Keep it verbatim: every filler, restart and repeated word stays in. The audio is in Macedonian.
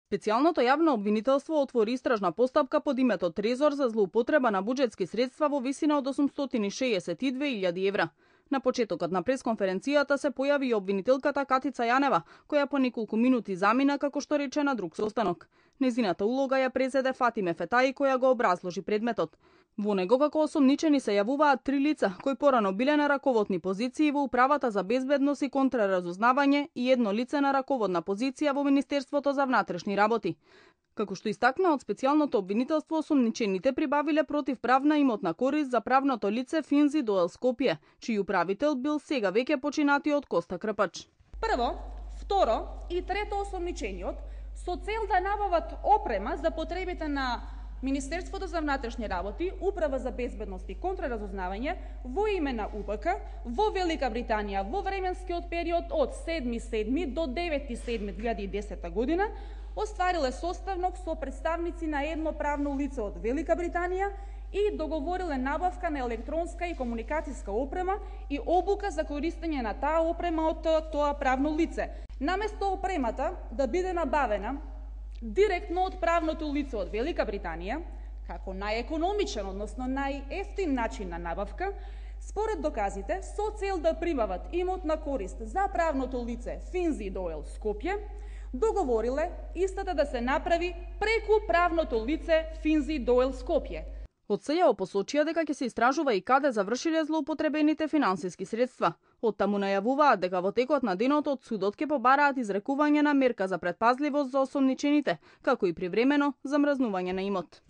Специјалното јавно обвинителство отвори истражна постапка под името Трезор за злоупотреба на буџетски средства во висина од осумстотини и шеесет и две илјади евра. На почетокот на пресконференцијата се појави и обвинителката Катица Јанева, која по неколку минути замина како што рече на друг состанок. Незината улога ја презеде Фатиме Фетаи, која го образложи предметот. Во него како осомничени се јавуваат три лица кои порано биле на раководни позиции во Управата за безбедност и контраразузнавање и едно лице на раководна позиција во Министерството за внатрешни работи. Како што истакна од специјалното обвинителство, осомничените прибавиле противправна имотна корист за правното лице Финзи Доел Скопје, чиј управител бил сега веќе починатиот Коста Крпач. Прво, второ и трето осомничениот со цел да набават опрема за потребите на Министерството за внатрешни работи, Управа за безбедност и контраразузнавање во име на У П К во Велика Британија во временскиот период од седми седми до девети седми две илјади и десета година оствариле составнок со представници на едно правно лице од Велика Британија и договориле набавка на електронска и комуникацијска опрема и обука за користење на таа опрема од тоа правно лице. Наместо опремата да биде набавена директно од правното лице од Велика Британија, како најекономичен, односно најефтин начин на набавка, според доказите, со цел да прибават имотна корист за правното лице Финзи Доел Скопје, договориле истата да се направи преку правното лице Финзи Доел Скопје. Од С Ј О посочија дека ќе се истражува и каде завршиле злоупотребените финансиски средства. Од таму најавуваат дека во текот на денот од судот ќе побараат изрекување на мерка за претпазливост за осомничените, како и привремено замрзнување на имот.